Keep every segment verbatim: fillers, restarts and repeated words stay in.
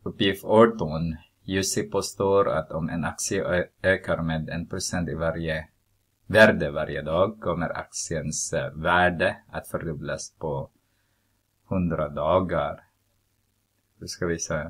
Uppgift arton. Jussi påstår att om en aktie ökar med en procent i varje värde varje dag kommer aktiens värde att fördubblas på hundra dagar. Då ska vi se.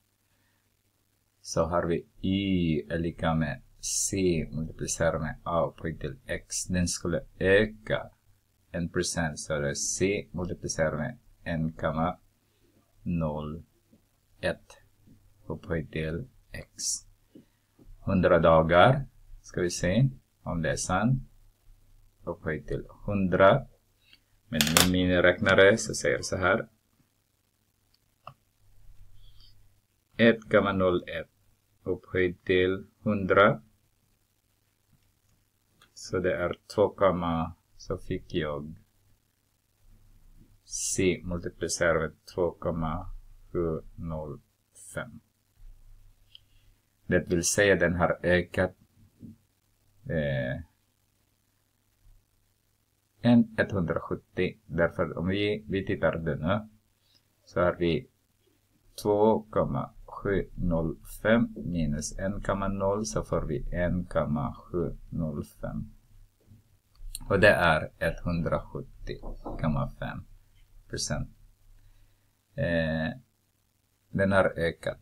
Så har vi y är lika med c multiplicerat med a upphöjt till x. Den skulle öka en procent, så det är c multiplicerat med en komma noll ett upphöjt till x. hundra dagar ska vi se om det är sant. Upphöjt till hundra. Med min miniräknare så säger så här. ett komma noll ett upphöjt till hundra. Så det är två, så fick jag c multiplicerat med två komma sju noll fem. Det vill säga den har ökat eh, en etthundrasjuttio. Därför om vi, vi tittar det nu så har vi två komma sju noll fem minus en komma noll, så får vi en komma sju noll fem. Och det är etthundrasjuttio komma fem procent. Eh, den har ökat.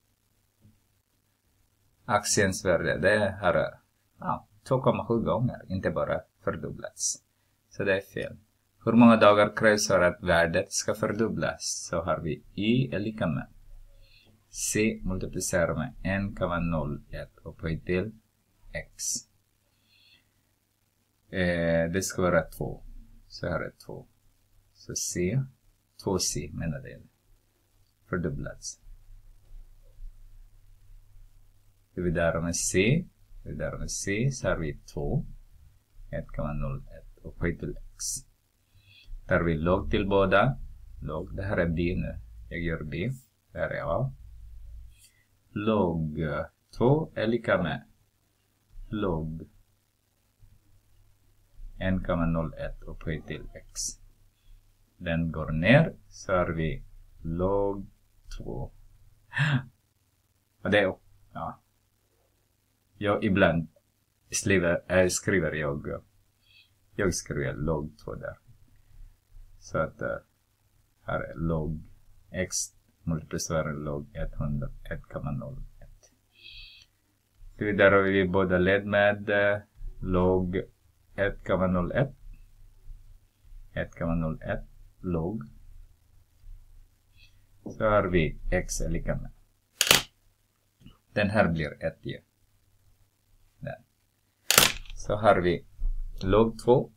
Aktiens värde, det har ja, två komma sju gånger, inte bara fördubblats. Så det är fel. Hur många dagar krävs för att värdet ska fördubblas? Så har vi y är lika med c multiplicerat med en komma noll ett upphöjt till x. Eh, det ska vara två. Så här är två. Så c, två c menar det. Fördubblats. Dividerar med c. Dividerar med c så har vi två. ett komma noll ett upphöjt till x. Tar vi log till båda. Log, det här är b nu. Jag gör b. Det här är a. Log två är lika med log en komma noll ett upphöjt till x. Den går ner så har vi log två. Och det är ja. Jag ibland skriver, äh, skriver jag jag skriver log två där. Så att uh, här är log x multiplicerar log etthundra ett komma noll ett. Vidare har vi båda led med uh, log ett komma noll ett. ett komma noll ett log. Så har vi x är lika med. Den här blir ett ju. Där. Så har vi log två.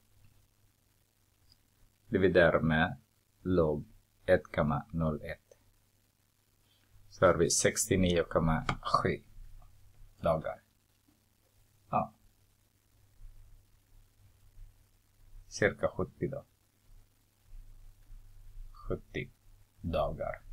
Dividerar med log ett komma noll ett. Så har vi sextionio komma sju dagar. Ja. Cirka sjuttio då. sjuttio dagar.